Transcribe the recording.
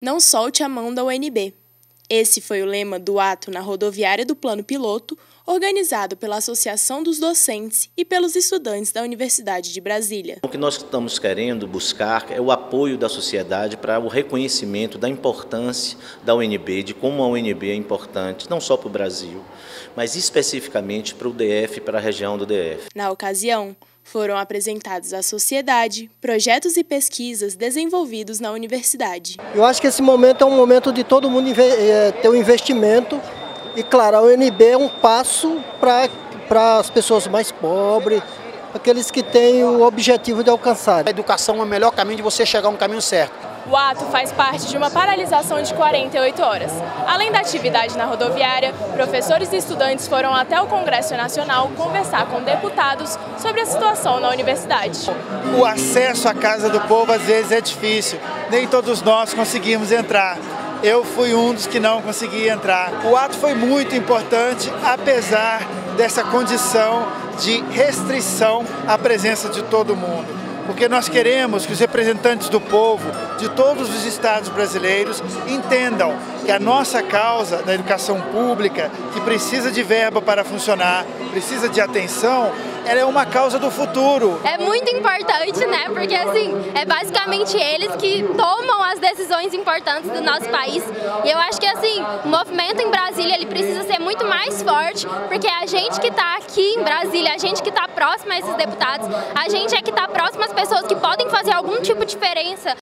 Não solte a mão da UNB. Esse foi o lema do ato na rodoviária do Plano Piloto, organizado pela Associação dos Docentes e pelos estudantes da Universidade de Brasília. O que nós estamos querendo buscar é o apoio da sociedade para o reconhecimento da importância da UNB, de como a UNB é importante, não só para o Brasil, mas especificamente para o DF, para a região do DF. Na ocasião, foram apresentados à sociedade projetos e pesquisas desenvolvidos na universidade. Eu acho que esse momento é um momento de todo mundo ter um investimento e, claro, a UNB é um passo para as pessoas mais pobres, aqueles que têm o objetivo de alcançar. A educação é o melhor caminho de você chegar a um caminho certo. O ato faz parte de uma paralisação de 48 horas. Além da atividade na rodoviária, professores e estudantes foram até o Congresso Nacional conversar com deputados sobre a situação na universidade. O acesso à Casa do Povo às vezes é difícil, nem todos nós conseguimos entrar. Eu fui um dos que não consegui entrar. O ato foi muito importante, apesar dessa condição de restrição à presença de todo mundo. Porque nós queremos que os representantes do povo, de todos os estados brasileiros, entendam que a nossa causa da educação pública, que precisa de verba para funcionar, precisa de atenção, ela é uma causa do futuro. É muito importante, né? Porque assim, é basicamente eles que tomam as decisões importantes do nosso país. E eu acho que assim, o movimento em Brasília, ele precisa ser muito mais forte, porque a gente que está aqui em Brasília, a gente que está próximo a esses deputados, a gente é que está próximo às pessoas que podem fazer algum tipo de diferença